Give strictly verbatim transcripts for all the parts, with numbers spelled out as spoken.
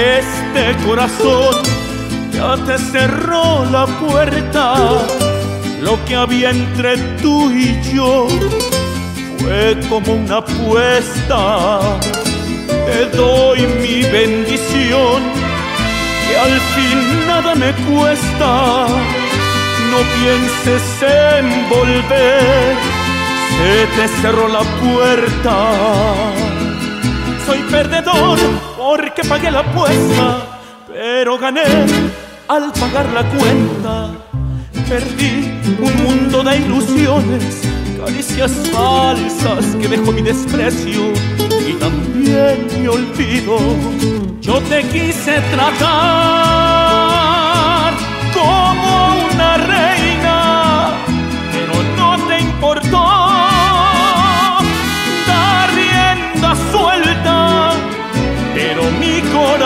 Este corazón ya te cerró la puerta. Lo que había entre tú y yo fue como una apuesta. Te doy mi bendición, que al fin nada me cuesta. No pienses en volver, se te cerró la puerta. Soy perdedor porque pagué la apuesta, pero gané al pagar la cuenta. Perdí un mundo de ilusiones, caricias falsas que dejó mi desprecio y también mi olvido. Yo te quise tratar como una reina, pero no te importó dar rienda suelta. Pero mi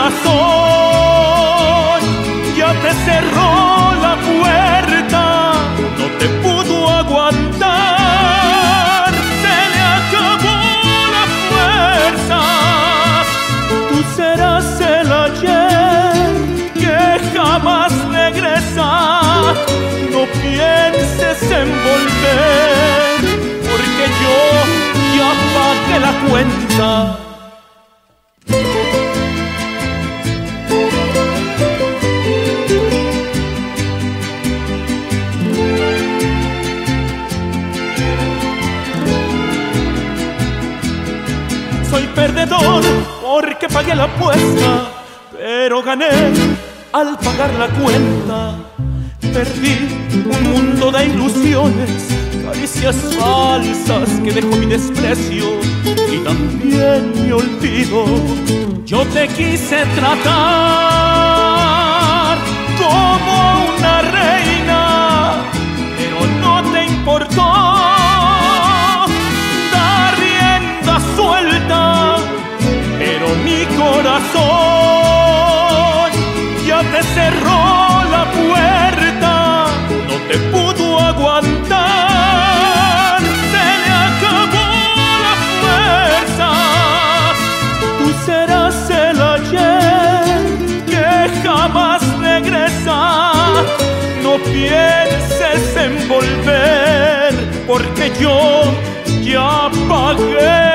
corazón ya te cerró la puerta, no te pudo aguantar, se le acabó la fuerza. Tú serás el ayer que jamás regresa. No pienses en volver, porque yo ya pagué la cuenta. Soy perdedor porque pagué la apuesta, pero gané al pagar la cuenta. Perdí un mundo de ilusiones, caricias falsas que dejó mi desprecio y también mi olvido. Yo te quise tratar como una reina, pero no te importó dar rienda suelta. Pero mi corazón ya te cerró la puerta, no te pudo aguantar, se le acabó la fuerza. Tú serás el ayer que jamás regresa. No pienses en volver, porque yo ya pagué